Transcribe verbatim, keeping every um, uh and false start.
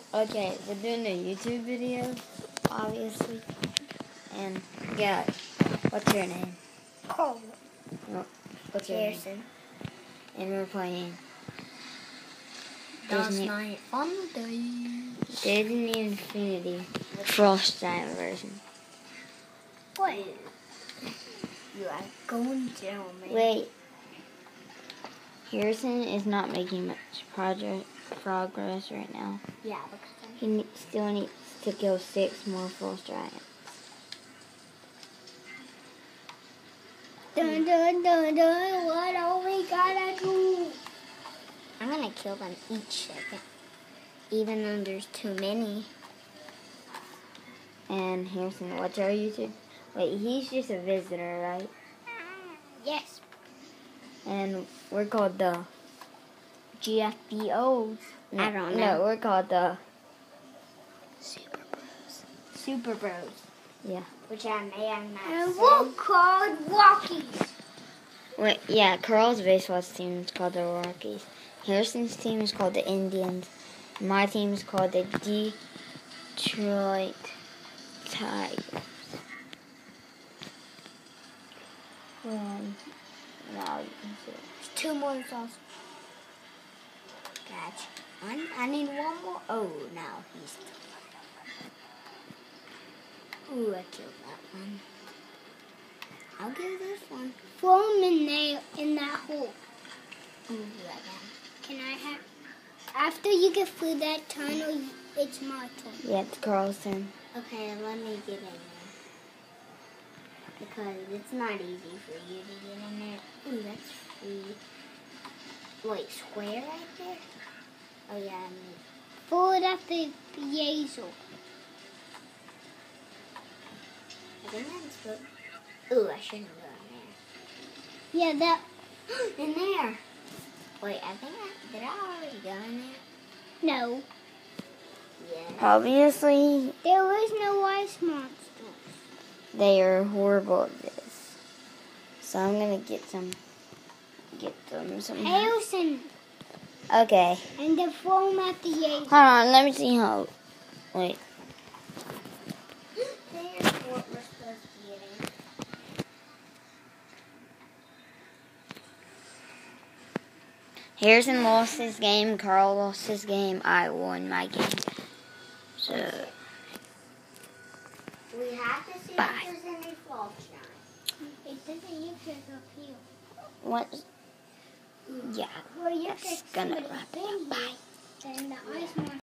Okay, we're doing a YouTube video, obviously. And, yeah, what's your name? Cole. No, what's your Pearson. name? And we're playing That's Disney, my fun day. Disney Infinity Frost Giant version. Wait. You are going down, man. Wait. Harrison is not making much project progress right now. Yeah, because He ne- still needs to kill six more Frost Giants. Dun dun dun dun, what all we gotta do? I'm gonna kill them each second. Even though there's too many. And Harrison, what's our YouTube? Wait, he's just a visitor, right? Yes. And we're called the G F B Os. No, I don't No, know. we're called the Super Bros. Super Bros. Yeah. Which I may have not And we're called Rockies. Wait, yeah, Carl's baseball team is called the Rockies. Harrison's team is called the Indians. My team is called the Detroit Tigers. Um, now you can see it. There's two more sauce. Gotcha. I, I need one more. Oh, now he's. Ooh, I killed that one. I'll give this one. Throw him in there, in that hole. Ooh, right now. Can I have? After you get through that tunnel, it's my turn. Yeah, it's Carl's turn. Okay, let me get in there. Because it's not easy for you to get in there. Ooh, that's free. Wait, square right there? Oh, yeah, I mean. Forward at the Yazel. I think that's good. Ooh, I shouldn't have gone there. Yeah, that. In there. Wait, I think I. Did I already go in there? No. Yeah. Obviously, There was no ice monster. they are horrible at this. So I'm gonna get some, get them some. Harrison. Okay. And the foam at the Yazel. Hold on, let me see how. Wait. There's what we're supposed to get in. Harrison lost his game. Carl lost his game. I won my game. So. We have to see Bye. if there's any fault now. It doesn't look like up here. What? Yeah. Well, you That's could gonna see wrap it it up. Bye. and the ice monster.